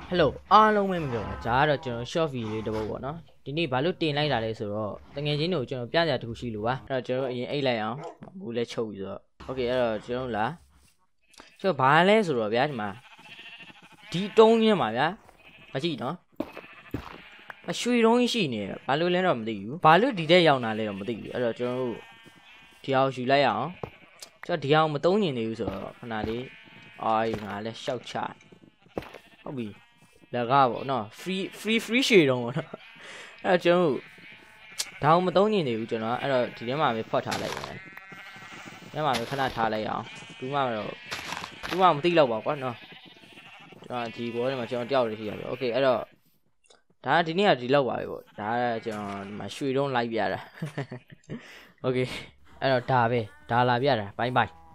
Hello အားလုံးပဲမပြောပါဒါကတော့ကျွန်တော် short video လေးတစ်ပုဒ်ပေါ့နော်ဒီနေ့ဘာလို့တင်လိုက်တာလဲဆိုတော့တကယ်ချင်းတို့ကျွန်တော်ပြကြတစ်ခုရှိလို့ပါအဲ့တော့ကျွန်တော်အရင်အိတ်လိုက်အောင်ဘူးလဲချုပ်ပြီးဆိုတော့ okay အဲ့တော့ကျွန်တော်လာကျွန်တော်ဘာလဲဆိုတော့ဗျာဒီမှာဒီတုံးရင်းပါဗျာမရှိနော်အရွှေတုံးရှိနေဘာလို့လဲတော့မသိဘူးဘာလို့ဒီတဲ့ရောက်လာလဲတော့မသိဘူးအဲ့တော့ကျွန်တော်တို့ဒီအောင်ယူလိုက်အောင်ကျွန်တော်ဒီအောင်မသုံးညင်နေဘူးဆိုတော့ခဏလေးအာငါလဲရှောက်ချဟုတ်ပြီလကားပေါ့နော် free ရှေတုံးပေါ့နော်အဲ့တော့ကျွန်တော်ဒါအောင်မသုံးညင်နေဘူးကျွန်တော်အဲ့တော့ဒီထဲမှာပဲဖွက်ထားလိုက်တယ်ဒီထဲမှာပဲခဏထားလိုက်အောင်ဘူးမှမသိတော့ပါကွာနော်ကျွန်တော်ဒီဘောထဲမှာကျွန်တော်တယောက်တည်းရှိရပြီ okay အဲ့တော့ဒါဒီနေ့ကဒီလောက်ပါပဲပေါ့ဒါကကျွန်တော်ဒီမှာရွှေတုံးလိုက်ပြတာ okay အဲ့တော့ဒါပဲဒါလာပြတာ bye bye